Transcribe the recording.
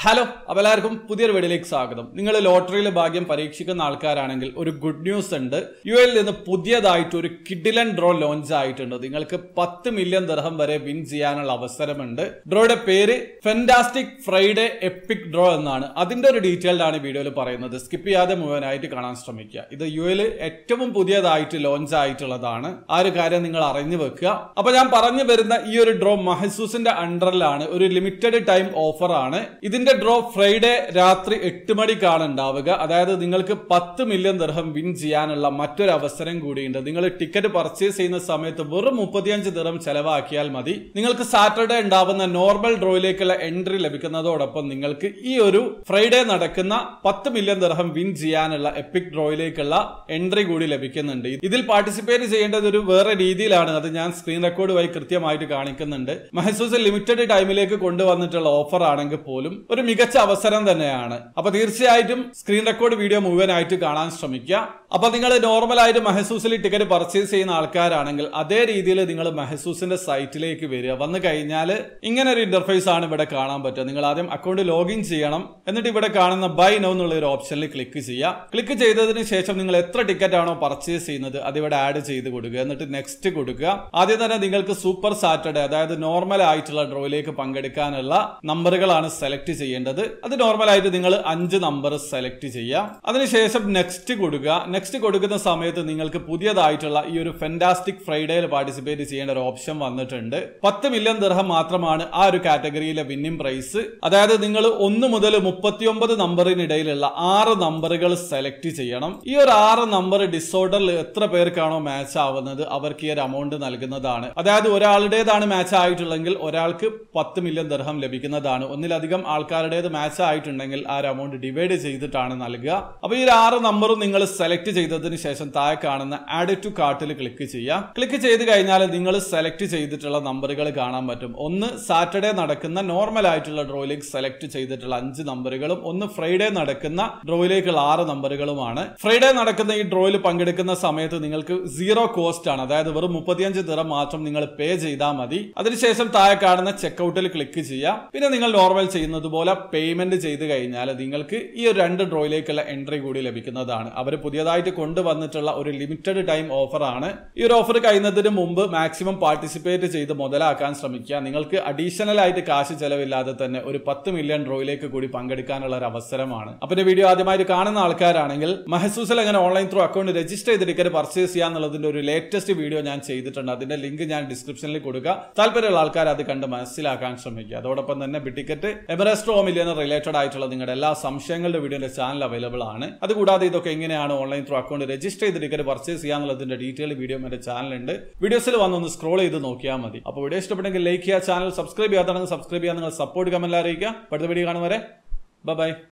Hello അപ്പോൾ എല്ലാവർക്കും പുതിയൊരു വീഡിയോയിലേക്ക് സ്വാഗതം. നിങ്ങൾ ലോട്ടറിയിലെ ഭാഗ്യം പരീക്ഷിക്കുന്ന ആൾക്കാരാണെങ്കിൽ ഒരു ഗുഡ് ന്യൂസ് ഉണ്ട്. യുഎയിൽ നിന്ന് പുതിയതായിട്ട് ഒരു കിഡിലൻ ഡ്രോ ലോഞ്ച് ആയിട്ടുണ്ട്. നിങ്ങൾക്ക് 10 മില്യൺ ദിർഹം വരെ വിൻ ചെയ്യാനുള്ള അവസരമുണ്ട്. ഡ്രോയുടെ പേര് ഫെന്റാസ്റ്റിക് ഫ്രൈഡേ എപ്പിക് ഡ്രോ എന്നാണ്. അതിന്റെ ഒരു ഡീറ്റെയിൽഡ് ആണ് വീഡിയോയിൽ പറയുന്നത്. സ്കിപ്പ് ചെയ്യാതെ മുഴുവനായിട്ട് കാണാൻ ശ്രമിക്കുക. ഇത് യുഎയിൽ ഏറ്റവും പുതിയതായിട്ട് ലോഞ്ച് ആയിട്ടുള്ളതാണ്. ആ ഒരു കാര്യം നിങ്ങൾ അറിഞ്ഞു വെക്കുക. അപ്പൊ ഞാൻ പറഞ്ഞു വരുന്ന ഈ ഒരു ഡ്രോ മഹസൂസിന്റെ അണ്ടറിലാണ്. ഒരു ലിമിറ്റഡ് ടൈം ഓഫർ ആണ്. ഇതിന്റെ ഡ്രോ ഫ്രൈഡേ രാത്രി 8 മണിക്കാണ് ഉണ്ടാവുക. അതായത് നിങ്ങൾക്ക് 10 മില്യൺ ദിർഹം വിൻ ചെയ്യാനുള്ള മറ്റൊരു അവസരം കൂടിയുണ്ട്. നിങ്ങൾ ടിക്കറ്റ് പർച്ചേസ് ചെയ്യുന്ന സമയത്ത് വെറും 35 ദിർഹം ചെലവാക്കിയാൽ മതി. നിങ്ങൾക്ക് സാറ്റർഡേ ഉണ്ടാവുന്ന നോർമൽ ഡ്രോയിലേക്കുള്ള എൻട്രി ലഭിക്കുന്നതോടൊപ്പം നിങ്ങൾക്ക് ഈ ഒരു ഫ്രൈഡേ നടക്കുന്ന 10 മില്യൺ ദിർഹം വിൻ ചെയ്യാനുള്ള എപ്പിക് ഡ്രോയിലേക്കുള്ള എൻട്രി കൂടി ലഭിക്കുന്നുണ്ട്. ഇതിൽ പാർട്ടിസിപ്പേറ്റ് ചെയ്യേണ്ടത് ഒരു വേറെ രീതിയിലാണ്. അത് ഞാൻ സ്ക്രീൻ റെക്കോർഡ് വഴി കൃത്യമായിട്ട് കാണിക്കുന്നുണ്ട്. മഹസൂസ് ലിമിറ്റഡ് ടൈമിലേക്ക് കൊണ്ടുവന്നിട്ടുള്ള ഓഫർ ആണെങ്കിൽ പോലും ഒരു മികച്ച അവസരം തന്നെയാണ്. അപ്പൊ തീർച്ചയായിട്ടും സ്ക്രീൻ റെക്കോർഡ് വീഡിയോ മുഴുവനായിട്ട് കാണാൻ ശ്രമിക്കുക. അപ്പൊ നിങ്ങൾ നോർമലായിട്ട് മഹസൂസിൽ ടിക്കറ്റ് പർച്ചേസ് ചെയ്യുന്ന ആൾക്കാരാണെങ്കിൽ അതേ രീതിയിൽ നിങ്ങൾ മഹസൂസിന്റെ സൈറ്റിലേക്ക് വരിക. വന്നു കഴിഞ്ഞാൽ ഇങ്ങനെ ഒരു ഇന്റർഫേസ് ആണ് ഇവിടെ കാണാൻ പറ്റുക. നിങ്ങൾ ആദ്യം അക്കൗണ്ട് ലോഗിൻ ചെയ്യണം. എന്നിട്ട് ഇവിടെ കാണുന്ന ബൈ നൗ എന്നുള്ള ഒരു ഓപ്ഷനിൽ ക്ലിക്ക് ചെയ്യുക. ക്ലിക്ക് ചെയ്തതിന് ശേഷം നിങ്ങൾ എത്ര ടിക്കറ്റ് ആണോ പർച്ചേസ് ചെയ്യുന്നത് അത് ഇവിടെ ആഡ് ചെയ്ത് കൊടുക്കുക. എന്നിട്ട് നെക്സ്റ്റ് കൊടുക്കുക. ആദ്യം തന്നെ നിങ്ങൾക്ക് സൂപ്പർ സാറ്റർഡേ അതായത് നോർമൽ ആയിട്ടുള്ള ഡ്രോയിലേക്ക് പങ്കെടുക്കാനുള്ള നമ്പറുകളാണ് സെലക്ട് ചെയ്യേണ്ടത്. അത് നോർമൽ ആയിട്ട് നിങ്ങൾ 5 നമ്പർ സെലക്ട് ചെയ്യുക. അതിനുശേഷം നെക്സ്റ്റ് കൊടുക്കുക. നെക്സ്റ്റ് കൊടുക്കുന്ന സമയത്ത് നിങ്ങൾക്ക് പുതിയതായിട്ടുള്ള ഈ ഒരു ഫെന്റാസ്റ്റിക് ഫ്രൈഡേയിൽ പാർട്ടിസിപ്പേറ്റ് ചെയ്യേണ്ട ഒരു ഓപ്ഷൻ വന്നിട്ടുണ്ട്. 10 മില്യൺ ദിർഹം മാത്രമാണ് ആ ഒരു കാറ്റഗറിയിലെ വിന്നിംഗ് പ്രൈസ്. അതായത് നിങ്ങൾ 1 മുതൽ 39 നമ്പറിനിടയിലുള്ള 6 നമ്പറുകൾ സെലക്ട് ചെയ്യണം. ഈ ഒരു 6 നമ്പർ ഡിസോർഡറിൽ എത്ര പേർക്കാണോ മാച്ച് ആവുന്നത് അവർക്ക് ഈ ഒരു എമൗണ്ട് നൽകുന്നതാണ്. അതായത് ഒരാളുടേതാണ് മാച്ച് ആയിട്ടുള്ളെങ്കിൽ ഒരാൾക്ക് 10 മില്യൺ ദിർഹം ലഭിക്കുന്നതാണ്. ഒന്നിലധികം ആൾക്കാരുടേത് മാച്ച് ആയിട്ടുണ്ടെങ്കിൽ ആ ഒരു എമൗണ്ട് ഡിവൈഡ് ചെയ്തിട്ടാണ് നൽകുക. അപ്പൊ ഈ 6 നമ്പറും നിങ്ങൾ സെലക്ട് ചെയ്തതിന് ശേഷം താഴെ കാണുന്ന ആഡ് ടു കാർട്ടിൽ ക്ലിക്ക് ചെയ്യുക. ക്ലിക്ക് ചെയ്ത് കഴിഞ്ഞാൽ നിങ്ങൾ സെലക്ട് ചെയ്തിട്ടുള്ള നമ്പറുകൾ കാണാൻ പറ്റും. ഒന്ന് സാറ്റർഡേ നടക്കുന്ന നോർമൽ ആയിട്ടുള്ള ഡ്രോയിലേക്ക് സെലക്ട് ചെയ്തിട്ടുള്ള 5 നമ്പറുകളും ഒന്ന് ഫ്രൈഡേ നടക്കുന്ന ഡ്രോയിലേക്കുള്ള 6 നമ്പറുകളുമാണ്. ഫ്രൈഡേ നടക്കുന്ന ഈ ഡ്രോയിൽ പങ്കെടുക്കുന്ന സമയത്ത് നിങ്ങൾക്ക് 0 കോസ്റ്റ് ആണ്. അതായത് വെറും 35 ദിർഹം മാത്രം നിങ്ങൾ പേ ചെയ്താൽ മതി. അതിനുശേഷം താഴെ കാണുന്ന ചെക്ക്ഔട്ടിൽ ക്ലിക്ക് ചെയ്യുക. പിന്നെ നിങ്ങൾ നോർമൽ ചെയ്യുന്നത് പോലെ പേയ്മെന്റ് ചെയ്ത് കഴിഞ്ഞാൽ നിങ്ങൾക്ക് ഈ ഒരു 2 ഡ്രോയിലേക്കുള്ള എൻട്രി കൂടി ലഭിക്കുന്നതാണ്. അവർ പുതിയതായിട്ട് കൊണ്ടുവന്നിട്ടുള്ള ഒരു ലിമിറ്റഡ് ടൈം ഓഫർ ആണ്. ഈ ഒരു ഓഫർ കഴിയുന്നതിന് മുമ്പ് മാക്സിമം പാർട്ടിസിപ്പേറ്റ് ചെയ്ത് മുതലാക്കാൻ ശ്രമിക്കുക. നിങ്ങൾക്ക് അഡീഷണൽ ആയിട്ട് കാശ് ചെലവില്ലാതെ തന്നെ ഒരു 10 മില്യൺ ഡ്രോയിലേക്ക് കൂടി പങ്കെടുക്കാനുള്ള ഒരു അവസരമാണ്. അപ്പൊ ഈ വീഡിയോ ആദ്യമായിട്ട് കാണുന്ന ആൾക്കാരാണെങ്കിൽ മഹസൂസിൽ എങ്ങനെ ഓൺലൈൻ ത്രൂ അക്കൗണ്ട് രജിസ്റ്റർ ചെയ്ത് ടിക്കറ്റ് പർച്ചേസ് ചെയ്യാന്നുള്ളതിന്റെ ഒരു ലേറ്റസ്റ്റ് വീഡിയോ ഞാൻ ചെയ്തിട്ടുണ്ട്. അതിന്റെ ലിങ്ക് ഞാൻ ഡിസ്ക്രിപ്ഷനിൽ കൊടുക്കുക. താല്പര്യമുള്ള ആൾക്കാർ അത് കണ്ട് മനസ്സിലാക്കാൻ ശ്രമിക്കുക. അതോടൊപ്പം തന്നെ ടിക്കറ്റ് എവറസ്റ്റ് ഓ മില്യൺ റിലേറ്റഡ് ആയിട്ടുള്ള നിങ്ങളുടെ എല്ലാ സംശയങ്ങളുടെ വീഡിയോ എന്റെ ചാനൽ അവൈലബിൾ ആണ്. അതുകൂടാതെ ഇതൊക്കെ എങ്ങനെയാണ് ഓൺലൈൻ ത്രൂ അക്കൗണ്ട് രജിസ്റ്റർ ചെയ്ത് ടിക്കറ്റ് പർച്ചേസ് ചെയ്യാന്നുള്ളതിന്റെ ഡീറ്റെയിൽ വീഡിയോ എന്റെ ചാനലുണ്ട്. വീഡിയോസിൽ വന്നൊന്ന് സ്ക്രോൾ ചെയ്ത് നോക്കിയാൽ മതി. അപ്പോൾ വീഡിയോ ഇഷ്ടപ്പെട്ടെങ്കിൽ ലൈക്ക് ചെയ്യുക, ചാനൽ സബ്സ്ക്രൈബ് ചെയ്യാത്തതാണെങ്കിൽ സബ്സ്ക്രൈബ് ചെയ്യാൻ നിങ്ങൾ സപ്പോർട്ട് കമന്റ് അറിയിക്കുക. അടുത്ത വീഡിയോ കാണും വരെ ബൈ.